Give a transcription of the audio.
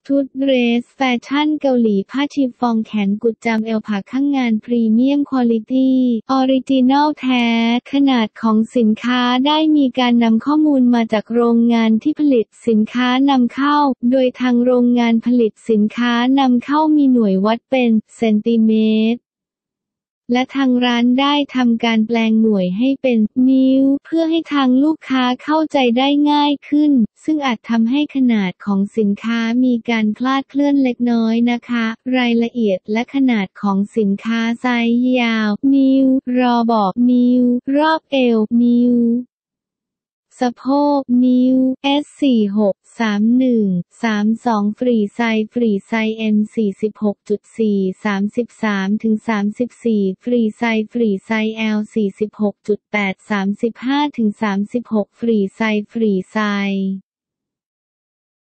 ชุดเดรสแฟชั่นเกาหลีผ้าชิฟฟ่องแขนกุดจำเอวผ้าข้างงานพรีเมียมควอลิตี้ออริจินัลแท้ขนาดของสินค้าได้มีการนำข้อมูลมาจากโรงงานที่ผลิตสินค้านำเข้าโดยทางโรงงานผลิตสินค้านำเข้ามีหน่วยวัดเป็นเซนติเมตรและทางร้านได้ทำการแปลงหน่วยให้เป็นนิ้วเพื่อให้ทางลูกค้าเข้าใจได้ง่ายขึ้นซึ่งอาจทำให้ขนาดของสินค้ามีการคลาดเคลื่อนเล็กน้อยนะคะรายละเอียดและขนาดของสินค้าไซส์ยาวนิ้วรอบอกนิ้วรอบเอวนิ้วสะโพกนิ้ว S463132 ฟรีไซส์M46.4 33-34 ฟรีไซส์L46.8 35-36 ฟรีไซส์